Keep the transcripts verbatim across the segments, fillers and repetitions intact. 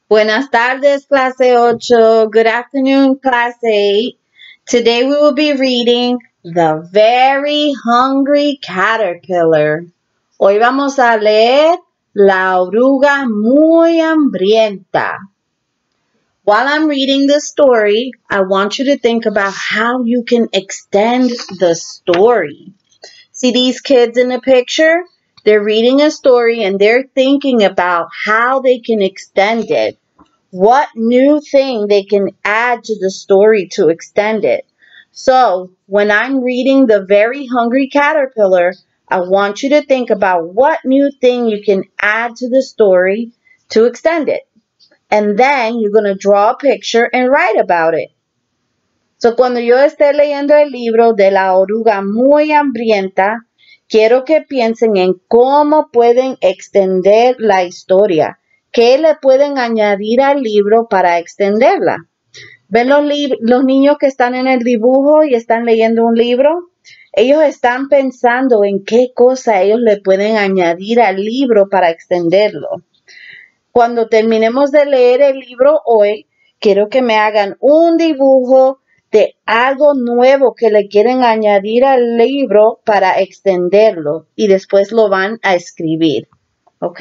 Buenas tardes, clase ocho. Good afternoon, class eight. Today we will be reading The Very Hungry Caterpillar. Hoy vamos a leer La oruga muy hambrienta. While I'm reading the story, I want you to think about how you can extend the story. See these kids in the picture? They're reading a story and they're thinking about how they can extend it. What new thing they can add to the story to extend it. So, when I'm reading The Very Hungry Caterpillar, I want you to think about what new thing you can add to the story to extend it. And then you're going to draw a picture and write about it. So, cuando yo esté leyendo el libro de la oruga muy hambrienta, quiero que piensen en cómo pueden extender la historia. ¿Qué le pueden añadir al libro para extenderla? ¿Ven los, los niños que están en el dibujo y están leyendo un libro? Ellos están pensando en qué cosa ellos le pueden añadir al libro para extenderlo. Cuando terminemos de leer el libro hoy, quiero que me hagan un dibujo de algo nuevo que le quieren añadir al libro para extenderlo y después lo van a escribir. ¿Ok?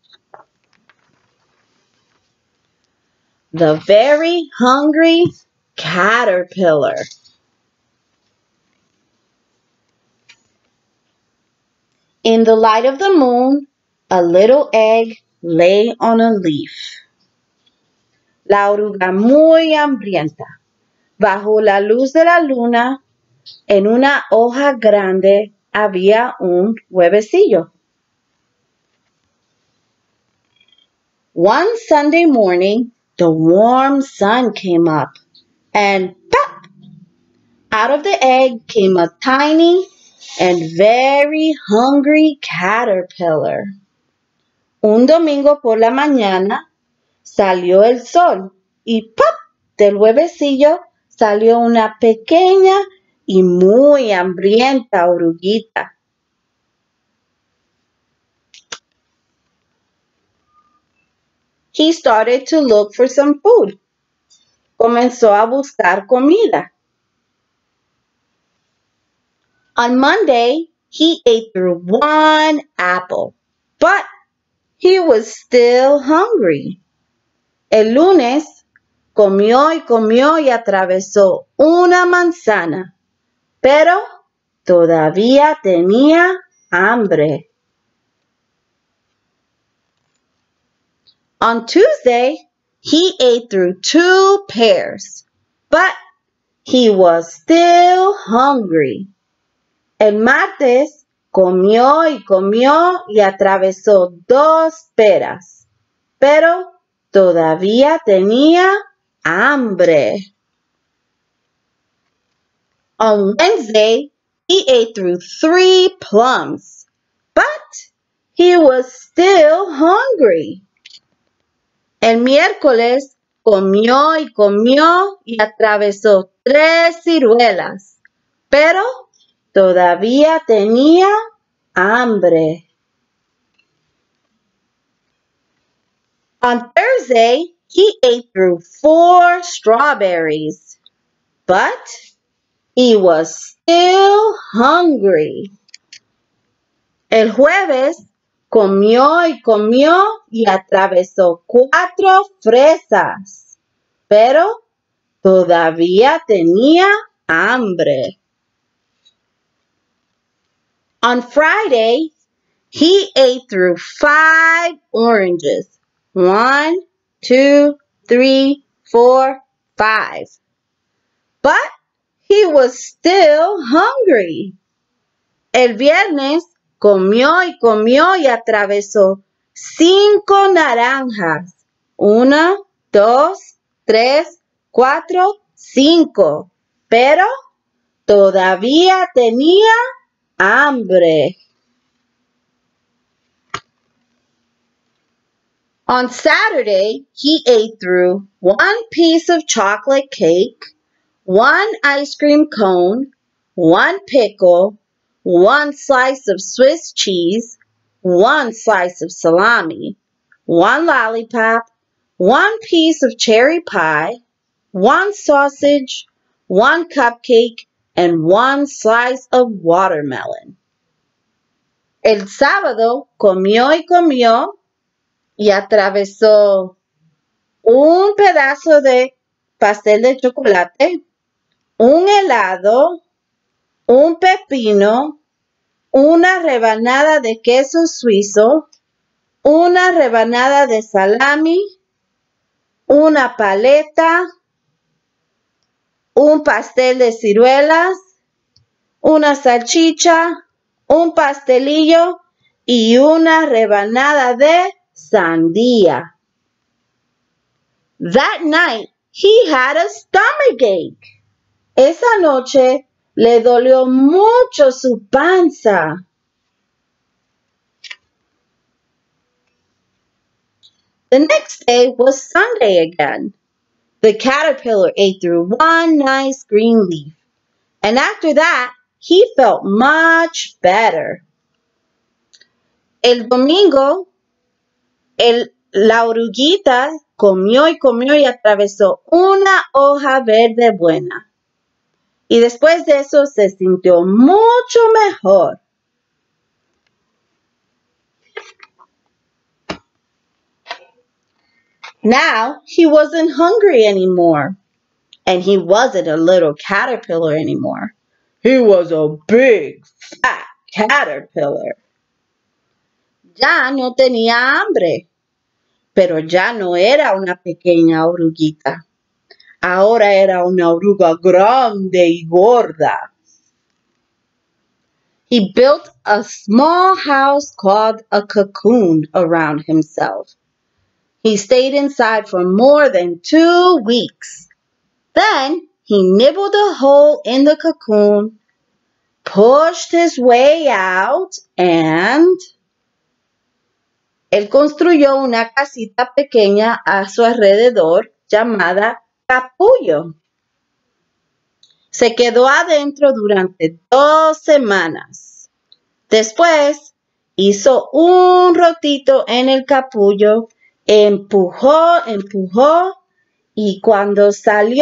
The Very Hungry Caterpillar. In the light of the moon, a little egg lay on a leaf. La oruga muy hambrienta. Bajo la luz de la luna, en una hoja grande había un huevecillo. One Sunday morning, the warm sun came up, and pop! Out of the egg came a tiny and very hungry caterpillar. Un domingo por la mañana salió el sol y pop! Del huevecillo salió una pequeña y muy hambrienta oruguita. He started to look for some food. Comenzó a buscar comida. On Monday, he ate through one apple, but he was still hungry. El lunes, comió y comió y atravesó una manzana, pero todavía tenía hambre. On Tuesday, he ate through two pears, but he was still hungry. El martes, comió y comió y atravesó dos peras, pero todavía tenía hambre. On Wednesday, he ate through three plums, but he was still hungry. El miércoles comió y comió y atravesó tres ciruelas, pero todavía tenía hambre. On Thursday, he ate through four strawberries, but he was still hungry. El jueves, comió y comió y atravesó cuatro fresas, pero todavía tenía hambre. On Friday, he ate through five oranges. One, two, three, four, five. But he was still hungry. El viernes, comió y comió y atravesó cinco naranjas. Una, dos, tres, cuatro, cinco. Pero todavía tenía hambre. On Saturday, he ate through one piece of chocolate cake, one ice cream cone, one pickle, one slice of Swiss cheese, one slice of salami, one lollipop, one piece of cherry pie, one sausage, one cupcake, and one slice of watermelon. El sábado comió y comió y atravesó un pedazo de pastel de chocolate, un helado, un pepino, una rebanada de queso suizo, una rebanada de salami, una paleta, un pastel de ciruelas, una salchicha, un pastelillo y una rebanada de sandía. That night, he had a stomachache. Esa noche le dolió mucho su panza. The next day was Sunday again. The caterpillar ate through one nice green leaf, and after that, he felt much better. El domingo, el, la oruguita comió y comió y atravesó una hoja verde buena. Y después de eso se sintió mucho mejor. Now he wasn't hungry anymore. And he wasn't a little caterpillar anymore. He was a big, fat caterpillar. Ya no tenía hambre. Pero ya no era una pequeña oruguita. Ahora era una oruga grande y gorda. He built a small house called a cocoon around himself. He stayed inside for more than two weeks. Then he nibbled a hole in the cocoon, pushed his way out, and él construyó una casita pequeña a su alrededor llamada capullo. Se quedó adentro durante dos semanas. Después hizo un rotito en el capullo, empujó, empujó, y cuando salió,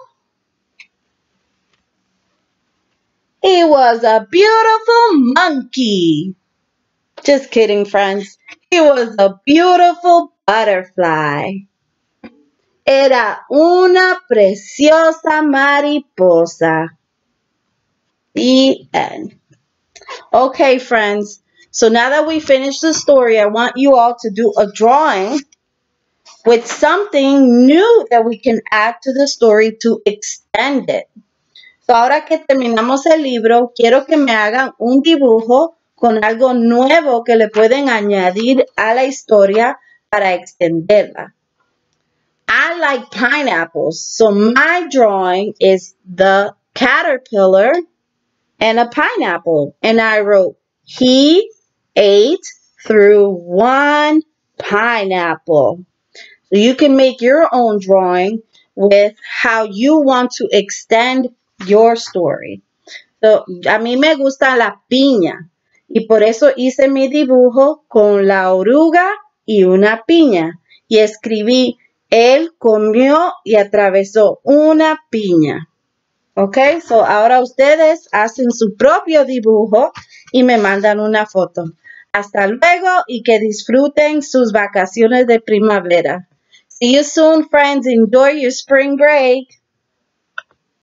he was a beautiful monkey. Just kidding, friends. He was a beautiful butterfly. Era una preciosa mariposa. The end. Okay, friends. So now that we finished the story, I want you all to do a drawing with something new that we can add to the story to extend it. So ahora que terminamos el libro, quiero que me hagan un dibujo con algo nuevo que le pueden añadir a la historia para extenderla. I like pineapples, so my drawing is the caterpillar and a pineapple. And I wrote, he ate through one pineapple. So you can make your own drawing with how you want to extend your story. So, a mí me gusta la piña y por eso hice mi dibujo con la oruga y una piña. Y escribí, él comió y atravesó una piña. Ok, so ahora ustedes hacen su propio dibujo y me mandan una foto. Hasta luego y que disfruten sus vacaciones de primavera. See you soon, friends. Enjoy your spring break.